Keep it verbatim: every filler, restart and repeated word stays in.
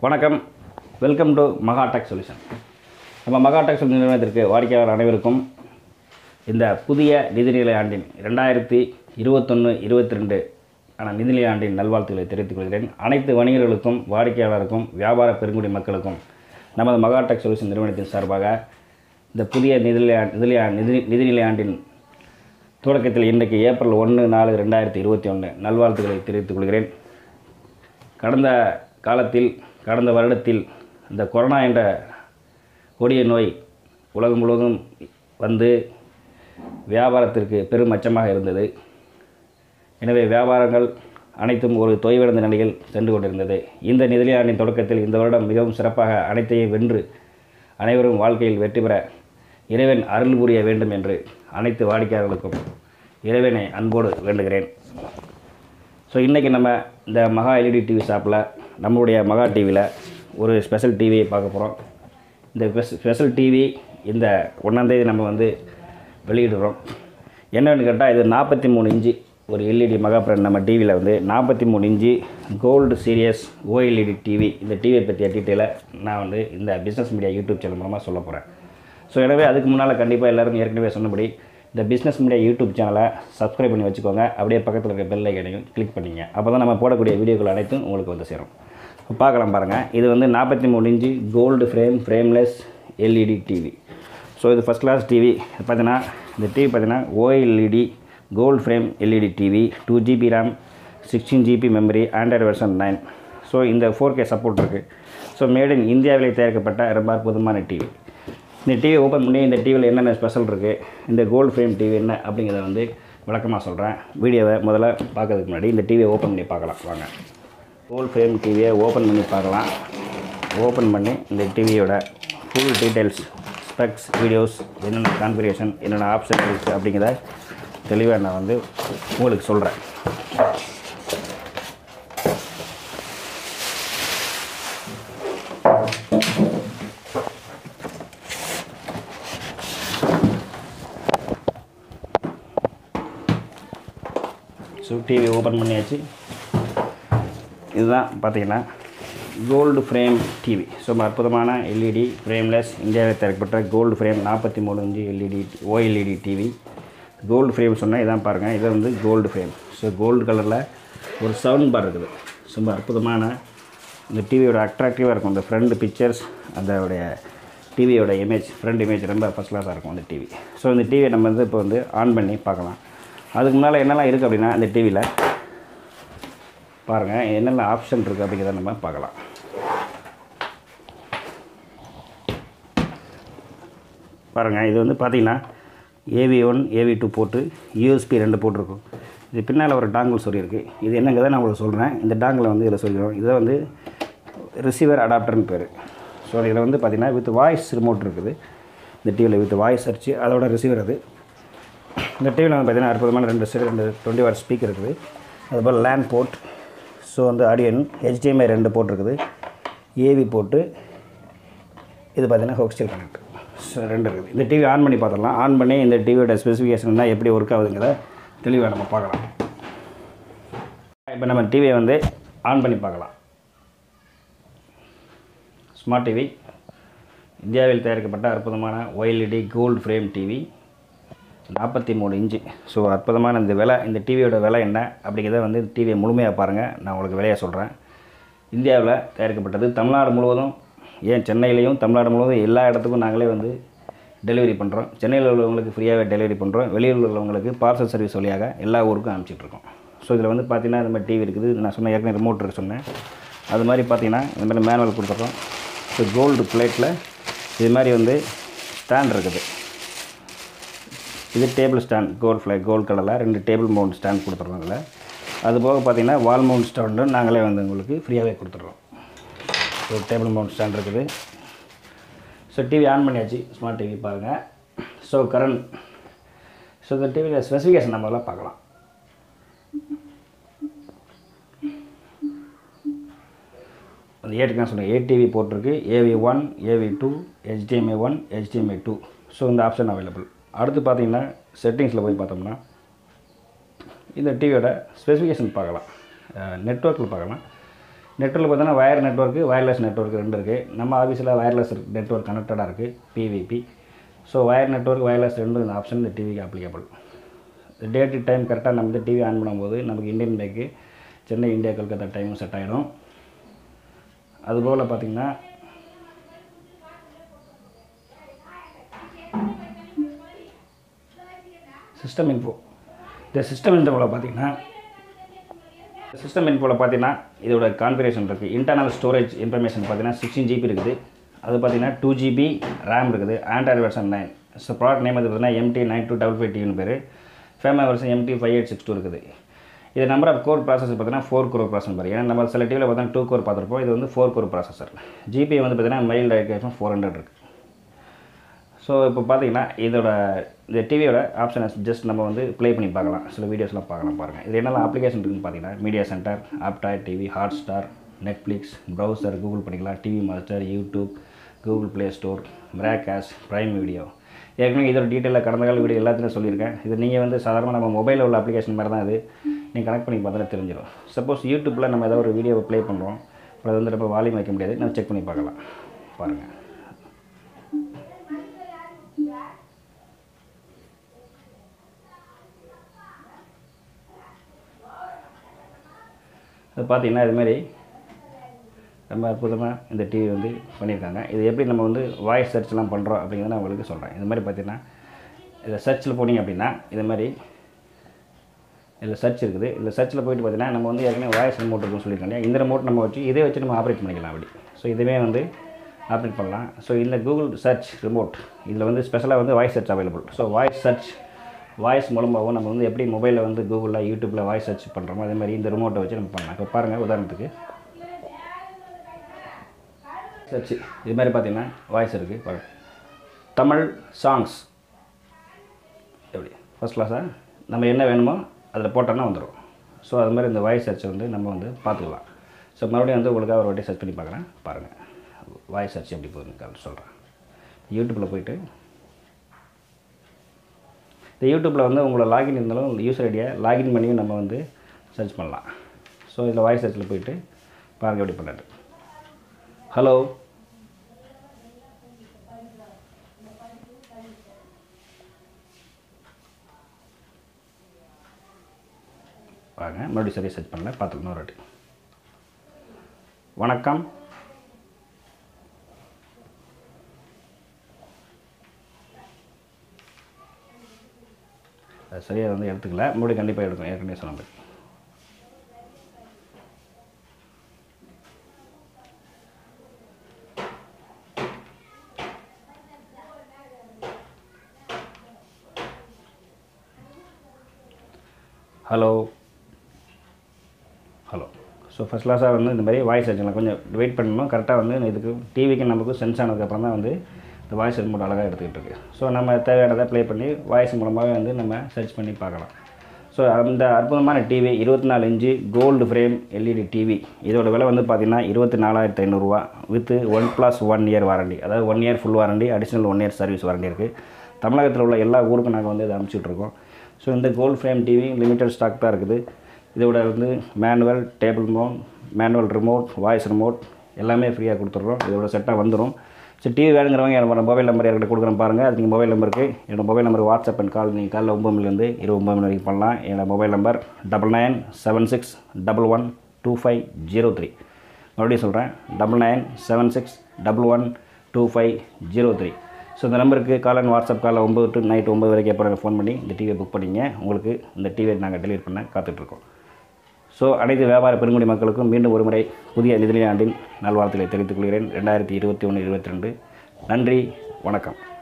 வணக்கம், welcome to மகாடெக் solution. நம்ம மகாடெக் solution நிறுவனத்திற்கு வாடிக்கையாளர் அனைவருக்கும் இந்த புதிய நிதிநிலை ஆண்டின் ரெண்டாயிரத்தி இருபத்தொன்று இருபத்தி ரெண்டு ஆன நிதிநிலை ஆண்டின் நல்வாழ்த்துக்களை தெரிவித்துக் கொள்கிறேன். அனைத்து வணிகர்களுக்கும், வாடிக்கையாளருக்கும், வியாபார பெருங்குடி மக்களுக்கும் நமது மகாடெக் சொல்யூஷன் நிறுவனத்தின் சார்பாக இந்த புதிய நிதிநிலை நிதிநிலை நிதி நிதிநிலை ஆண்டின் தொடக்கத்தில் இன்றைக்கு ஏப்ரல் ஒன்று நாலு ரெண்டாயிரத்தி இருபத்தி ஒன்று நல்வாழ்த்துக்களை தெரிவித்துக் கொள்கிறேன். கடந்த காலத்தில் கடந்த வருடத்தில் இந்த கொரோனா என்ற கொடிய நோய் உலகம் முழுவதும் வந்து வியாபாரத்திற்கு பெரும் அச்சமாக இருந்தது. எனவே வியாபாரங்கள் அனைத்தும் ஒரு தொய்வடைந்த நிலையில் சென்று கொண்டிருந்தது. இந்த நிதிநிலை ஆண்டின் தொடக்கத்தில் இந்த வருடம் மிகவும் சிறப்பாக அனைத்தையும் வென்று அனைவரும் வாழ்க்கையில் வெற்றி பெற இறைவன் அருள் புரிய வேண்டும் என்று அனைத்து வாடிக்கையாளர்களுக்கும் இறைவனை அன்போடு வேண்டுகிறேன். ஸோ இன்றைக்கி நம்ம இந்த மகா எல்இடி டிவி ஷாப்பில் நம்மளுடைய மகா டிவியில் ஒரு ஸ்பெஷல் டிவியை பார்க்க போகிறோம். இந்த ஸ்பெஷல் டிவி இந்த ஒன்றாந்தேதி நம்ம வந்து வெளியிடுறோம். என்னென்னு கேட்டால் இது நாற்பத்தி மூணு இன்ச்சு ஒரு எல்இடி மகா பிராண்ட் நம்ம டிவியில் வந்து நாற்பத்தி மூணு inch gold series OLED TV. இந்த டிவியை பற்றிய டீட்டெயிலை நான் வந்து இந்த பிஸ்னஸ் மீடியா யூடியூப் சேனல் மூலமாக சொல்ல போகிறேன். ஸோ எனவே அதுக்கு முன்னால் கண்டிப்பாக எல்லோரும் ஏற்கனவே சொன்னபடி இந்த பிஸ்னஸ் மீடியா யூடியூப் சேனலை சப்ஸ்கிரைப் பண்ணி வச்சுக்கோங்க. அப்படியே பக்கத்தில் இருக்க பெல் ஐக்கனையும் கிளிக் பண்ணிங்க. அப்போ தான் நம்ம போடக்கூடிய வீடியோக்கள் அனைத்தும் உங்களுக்கு வந்து சேரும். பார்க்கலாம் பாருங்கள். இது வந்து நாற்பத்தி மூணு inch gold frame frameless LED TV. So இது ஃபஸ்ட் கிளாஸ் டிவி. பார்த்தீங்கன்னா இந்த டிவி பார்த்தீங்கன்னா OLED gold frame LED TV, two GB RAM, sixteen GB memory, Android version nine. So இந்த ஃபோர் கே சப்போர்ட் இருக்குது. ஸோ மேட் இன் இந்தியாவில் தயாரிக்கப்பட்ட ரொம்ப அற்புதமான டிவி. இந்த டிவி ஓப்பன் பண்ணி இந்த டிவியில் என்னென்ன ஸ்பெஷல் இருக்குது, இந்த கோல்டு ஃப்ரேம் டிவி என்ன அப்படிங்கிறத வந்து விளக்கமாக சொல்கிறேன். வீடியோவை முதல்ல பார்க்கறதுக்கு முன்னாடி இந்த டிவியை ஓப்பன் பண்ணி பார்க்கலாம் வாங்க. கோல்டு ஃப்ரேம் டிவியை ஓப்பன் பண்ணி பார்க்கலாம். ஓப்பன் பண்ணி இந்த டிவியோட ஃபுல் டீட்டெயில்ஸ், ஸ்பெக்ஸ், வீடியோஸ், என்னென்ன கான்ஃபிகரேஷன், என்னென்ன ஆப்ஷன் இருக்குது அப்படிங்கிறத தெளிவாக நான் வந்து உங்களுக்கு சொல்கிறேன். ஸோ டிவி ஓப்பன் பண்ணியாச்சு. இதுதான் பார்த்தீங்கன்னா கோல்டு ஃப்ரேம் டிவி. ஸோ அற்புதமான எல்இடி ஃப்ரேம்லெஸ் இந்தியாவில் தயாரிக்கப்பட்ட கோல்டு ஃப்ரேம் நாற்பத்தி மூணு inch LED OLED TV. Gold frame சொன்னால் இதான் பாருங்கள். இது வந்து கோல்டு ஃப்ரேம். ஸோ கோல்டு கலரில் ஒரு சவுண்ட் பார் இருக்குது. ரொம்ப அற்புதமான இந்த டிவியோட அட்ராக்டிவாக இருக்கும். இந்த ஃப்ரண்ட் பிக்சர்ஸ், அதோடைய டிவியோட இமேஜ், ஃப்ரண்ட் இமேஜ் ரொம்ப ஃபஸ்ட் கிளாஸாக இருக்கும் இந்த டிவி. ஸோ இந்த டிவியை நம்ம வந்து இப்போ வந்து ஆன் பண்ணி பார்க்கலாம். அதுக்கு முன்னால் என்னெல்லாம் இருக்குது அப்படின்னா இந்த டிவியில் பாருங்கள் என்னென்ன ஆப்ஷன் இருக்குது அப்படிங்கிறத நம்ம பார்க்கலாம். பாருங்கள் இது வந்து பார்த்திங்கன்னா ஏவி ஒன் ஏவி டூ போட்டு யூஎஸ்பி ரெண்டு போட்டிருக்கும். இது பின்னால் ஒரு டாங்கிள் சொல்லி இருக்குது. இது என்னங்கிறத நான் உங்களுக்கு சொல்கிறேன். இந்த டாங்கில் வந்து இதில் சொல்லிடுவோம். இதை வந்து ரிசீவர் அடாப்டர்னு பேர். ஸோ இதில் வந்து பார்த்திங்கன்னா வித் வாய்ஸ் ரிமோட் இருக்குது. இந்த டிவியில் வித் வாய்ஸ் அடிச்சு அதோட ரிசீவர் அது. இந்த டிவியில் வந்து பார்த்திங்கன்னா அற்புதமான ரெண்டு சைடு ரெண்டு டுவெண்ட்டி வாட் ஸ்பீக்கர் இருக்குது. அதுபோல் லேண்ட் போர்ட், ஸோ வந்து ஆடியன், ஹெச்டிஎம்ஐ ரெண்டு போர்ட் இருக்குது, ஏவி போட்டு, இது பார்த்திங்கன்னா ஹோக்ஸ்டல் கனெக்ட், ஸோ ரெண்டு இருக்குது. இந்த டிவி ஆன் பண்ணி பார்த்துடலாம். ஆன் பண்ணி இந்த டிவியோட ஸ்பெசிஃபிகேஷன்னா எப்படி ஒர்க் ஆகுதுங்கிறத தெளிவாக நம்ம பார்க்கலாம். இப்போ நம்ம டிவியை வந்து ஆன் பண்ணி பார்க்கலாம். ஸ்மார்ட் டிவி, இந்தியாவில் தயாரிக்கப்பட்ட அற்புதமான ஓஎல்இடி கோல்டு ஃப்ரேம் டிவி, நாற்பத்தி மூணு இன்ச்சு. ஸோ அற்புதமான இந்த விலை, இந்த டிவியோட விலை என்ன அப்படிங்கிறத வந்து டிவியை முழுமையாக பாருங்கள். நான் உங்களுக்கு விலையை சொல்கிறேன். இந்தியாவில் தயாரிக்கப்பட்டது. தமிழ்நாடு முழுவதும், ஏன் சென்னையிலையும் தமிழ்நாடு முழுவதும் எல்லா இடத்துக்கும் நாங்களே வந்து டெலிவரி பண்ணுறோம். சென்னையில் உள்ளவங்களுக்கு ஃப்ரீயாகவே டெலிவரி பண்ணுறோம். வெளியில் உள்ளவங்களுக்கு பார்சல் சர்வீஸ் வழியாக எல்லா ஊருக்கும் அனுப்பிச்சிட்ருக்கோம். ஸோ இதில் வந்து பார்த்திங்கன்னா இந்த மாதிரி டிவி இருக்குது. நான் சொன்ன ஏற்கனவே ரிமோட் இருக்குது சொன்னேன். அது மாதிரி பார்த்திங்கன்னா இந்த மாதிரி மேனுவல் கொடுத்துட்றோம். ஸோ கோல்டு பிளேட்டில் இது மாதிரி வந்து ஸ்டாண்ட் இருக்குது. இது டேபிள் ஸ்டாண்ட், கோல்ட் ஃப்ளை கோல்டு கலரில் ரெண்டு டேபிள் மவுண்ட் ஸ்டாண்ட் கொடுத்துட்றோம். அதில் அது போக பார்த்திங்கன்னா வால் மவுண்ட் ஸ்டாண்டும் நாங்களே வந்து உங்களுக்கு ஃப்ரீயாகவே கொடுத்துட்றோம். ஸோ டேபிள் மவுண்ட் ஸ்டாண்ட் இருக்குது. ஸோ டிவி ஆன் பண்ணியாச்சு. ஸ்மார்ட் டிவி பாருங்கள். ஸோ கரண்ட், ஸோ இந்த டிவியில் ஸ்பெசிஃபிகேஷன் நம்மளாம் பார்க்கலாம். அந்த ஏட்டுக்கான சொன்ன ஏடிவி போட்டிருக்கு, AV one, AV two, HDMI one, HDMI two. So இந்த ஆப்ஷன் அவைலபிள். அடுத்து பார்த்திங்கன்னா செட்டிங்ஸில் போய் பார்த்தோம்னா இந்த டிவியோட ஸ்பெசிஃபிகேஷன் பார்க்கலாம். நெட்வொர்க்கில் பார்க்கலாம். நெட்வொர்க்கில் பார்த்தீங்கன்னா வயர் நெட்வொர்க்கு வயர்லெஸ் நெட்வொர்க் ரெண்டு இருக்குது. நம்ம ஆஃபீஸில் வயர்லெஸ் நெட்வொர்க் கனெக்டடாக இருக்குது, பிவிபி. ஸோ வயர் நெட்வொர்க் வயர்லெஸ் ரெண்டும் இந்த ஆப்ஷன் இந்த டிவிக்கு அப்ளிகபிள். டேட்டு டைம் கரெக்டாக நம்ம வந்து டிவி ஆன் பண்ணும்போது நமக்கு இந்தியன் டேக்கு சென்னை இந்தியா கல்கத்தா டைமும் செட் ஆகிடும். அதுபோல் பார்த்திங்கன்னா சிஸ்டம் இன்ஃபோ. இந்த சிஸ்டம் இன்ஃபோவில் பார்த்திங்கன்னா சிஸ்டம் இன்ஃபோவில் பார்த்தீங்கன்னா இதோட கான்ஃபிகரேஷன் இருக்குது. இன்டர்னல் ஸ்டோரேஜ் இன்ஃபர்மேஷன் பார்த்தீங்கன்னா சிக்ஸ்டீன் ஜிபி இருக்குது. அது பார்த்தீங்கன்னா டூ ஜிபி ரேம் இருக்குது. Android version nine. So product name வந்து பார்த்தீங்கன்னா MT nine two double five டிவின்னு பேர். Firmware version MT five eight six two இருக்குது. இது நம்பர் ஆஃப் கோர் ப்ராசஸர் பார்த்தீங்கன்னா ஃபோர் கோர் ப்ராசஸர் பாரு. ஏன்னா நம்ம சில டிவியில் பார்த்தீங்கன்னா டூ கோர் பார்த்துருப்போம். இது வந்து ஃபோர் கோர் ப்ராசஸர். ஜிபி வந்து பார்த்தீங்கன்னா மைல்டு ஐகேஷன் ஃபோர் ஹண்ட்ரட் இருக்குது. ஸோ இப்போ பார்த்தீங்கன்னா இதோட இந்த டிவியோட ஆப்ஷனை ஜஸ்ட் நம்ம வந்து ப்ளே பண்ணி பார்க்கலாம். சில வீடியோஸ்லாம் பார்க்கலாம் பாருங்கள். இது என்னெல்லாம் அப்ளிகேஷன் இருக்குதுன்னு பார்த்தீங்கன்னா media centre, Aptoide TV, Hotstar, Netflix, browser, Google பண்ணிக்கலாம், TV master, YouTube, Google Play Store, Miracast, Prime Video. ஏற்கனவே இதோட டீட்டெயிலாக கடந்த கால வீடியோ எல்லாத்தையும் சொல்லியிருக்கேன். இது நீங்கள் வந்து சாதாரணமாக நம்ம மொபைலில் உள்ள அப்ளிகேஷன் மாதிரி தான் இது. நீங்கள் கனெக்ட் பண்ணி பார்த்தா தெரிஞ்சிடும். சப்போஸ் யூடியூப்பில் நம்ம ஏதாவது ஒரு வீடியோவை ப்ளே பண்ணுறோம், அது வந்து நம்ம வால்யூம் வைக்க முடியாது, நம்ம செக் பண்ணி பார்க்கலாம் பாருங்கள். அது பார்த்திங்கன்னா இதுமாரி ரொம்ப அற்புதமாக இந்த டிவி வந்து பண்ணியிருக்காங்க. இது எப்படி நம்ம வந்து வாய்ஸ் சர்ச்லாம் பண்ணுறோம் அப்படிங்கிறத நான் உங்களுக்கு சொல்கிறேன். இது மாதிரி பார்த்திங்கன்னா இதில் சர்ச்சில் போனீங்க அப்படின்னா இது மாதிரி இதில் சர்ச் இருக்குது. இதில் சர்ச்சில் போய்ட்டு பார்த்தீங்கன்னா நம்ம வந்து ஏற்கனவே வாய்ஸ் ரிமோட் இருக்குன்னு சொல்லியிருக்கோம். இந்த ரிமோட் நம்ம வச்சு இதே வச்சு நம்ம ஆப்ரேட் பண்ணிக்கலாம் அப்படி. ஸோ இதுவே வந்து ஆப்ரேட் பண்ணலாம். ஸோ இந்த கூகுள் சர்ச் ரிமோட் இதில் வந்து ஸ்பெஷலாக வந்து voice search available. So voice search voice மூலமாகவும் நம்ம வந்து எப்படி மொபைலில் வந்து கூகுளில் யூடியூப்பில் வாய்ஸ் சர்ச் பண்ணுறோமோ அதே மாதிரி இந்த ரிமோட்டை வச்சு நம்ம பண்ணலாம். இப்போ பாருங்கள், உதாரணத்துக்கு சர்ச் இது மாதிரி பார்த்திங்கன்னா வாய்ஸ் இருக்குது பாருங்கள். தமிழ் சாங்ஸ் எப்படி ஃபஸ்ட் கிளாஸாக நம்ம என்ன வேணுமோ அதில் போட்டோன்னா வந்துடும். ஸோ அது மாதிரி இந்த வாய்ஸ் சர்ச்சை வந்து நம்ம வந்து பார்த்துக்கலாம். ஸோ மறுபடியும் வந்து உங்களுக்காக ஒரு வாட்டி சர்ச் பண்ணி பார்க்குறேன் பாருங்கள். வாய்ஸ் சர்ச் எப்படி போகுதுன்னு சொல்கிறேன். யூடியூப்பில் போய்ட்டு இந்த யூடியூப்பில் வந்து உங்களை லாகின் இருந்தாலும் யூசர் ஐடியா லாகின் பண்ணியும் நம்ம வந்து சர்ச் பண்ணலாம். ஸோ இதில் வாய்ஸ் சர்ச்சில் போய்ட்டு பாருங்கள் எப்படி பண்ணுறது. ஹலோ பாருங்க, மறுபடியும் சரியாக சர்ச் பண்ணல, பார்த்துக்கணும் ஒரு வாட்டி. வணக்கம், அது சரியாக வந்து எடுத்துக்கல, மறுபடியும் கண்டிப்பாக எடுக்கும். ஏற்கனவே சொன்ன மாதிரி ஹலோ ஹலோ. ஸோ ஃபஸ்ட் கிளாஸாக வந்து இந்த மாதிரி வாய்ஸ் வச்சுக்கலாம். கொஞ்சம் வெயிட் பண்ணணும். கரெக்டாக வந்து இதுக்கு டிவிக்கு நமக்கு சென்ஸ் ஆனதுக்கப்புறம் தான் வந்து இந்த வாய்ஸ் ரிமோட் அழகாக எடுத்துக்கிட்டு இருக்குது. ஸோ நம்ம தேவையானதை ப்ளே பண்ணி வாய்ஸ் மூலமாகவே வந்து நம்ம சர்ச் பண்ணி பார்க்கலாம். ஸோ அந்த அற்புதமான டிவி இருபத்தி நாலு inch gold frame LED TV. இதோட விலை வந்து பார்த்திங்கன்னா இருபத்தி நாலாயிரத்து ஐநூறுரூவா with one plus one year warranty. அதாவது one year full warranty, additional one year service warranty இருக்குது. தமிழகத்தில் உள்ள எல்லா ஊருக்கும் நாங்கள் வந்து இதை அனுப்பிச்சிட்ருக்கோம். ஸோ இந்த gold frame TV limited stock தான் இருக்குது. இதோட வந்து manual table mount, manual remote, voice remote எல்லாமே ஃப்ரீயாக கொடுத்துட்றோம். இதோட செட்டாக வந்துடும். ஸோ டிவி வேணுங்கிறவங்க என்னோட மொபைல் நம்பர் யார்கிட்ட கொடுக்குறேன் பாருங்கள். அது நீங்கள் மொபைல் நம்பருக்கு என்னோடய mobile number WhatsApp and call நீங்கள் காலையில் ஒம்பது மணிலேருந்து இருபது ஒம்பது மணி வரைக்கும் பண்ணலாம். என்னோடய mobile number double nine seven six double one two five zero three. மறுபடியும் சொல்கிறேன், double nine seven six double one two five zero three. So இந்த நம்பருக்கு கால் அண்ட் வாட்ஸ்அப் காலில் ஒம்பது டு நைட் ஒம்பது வரைக்கும் எப்போ ஃபோன் பண்ணி இந்த டிவியை புக் பண்ணிங்க. உங்களுக்கு இந்த டிவியை நாங்கள் டெலிவரி பண்ண காத்துட்ருக்கோம். ஸோ அனைத்து வியாபார பெருங்குடி மக்களுக்கும் மீண்டும் ஒரு முறை புதிய நிதிநிலை ஆண்டின் நல்வாழ்த்துக்களை தெரிவித்துக் கொள்கிறேன். ரெண்டாயிரத்தி இருபத்தி ஒன்று இருபத்தி ரெண்டு. நன்றி, வணக்கம்.